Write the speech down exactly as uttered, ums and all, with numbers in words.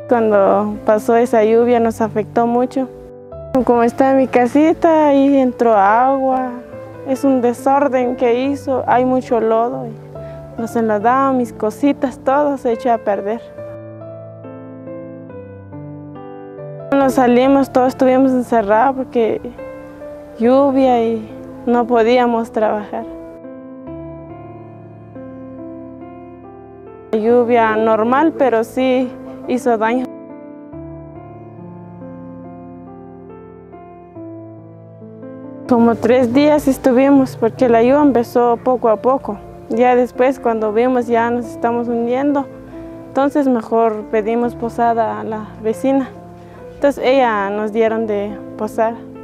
Cuando pasó esa lluvia nos afectó mucho. Como está en mi casita, ahí entró agua, es un desorden que hizo, hay mucho lodo. Y nos enlodaban mis cositas, todo se echó a perder. Cuando salimos, todos estuvimos encerrados porque lluvia y no podíamos trabajar. Lluvia normal, pero sí hizo daño. Como tres días estuvimos porque la lluvia empezó poco a poco. Ya después, cuando vimos ya nos estamos hundiendo, entonces mejor pedimos posada a la vecina. Entonces ella nos dieron de posar.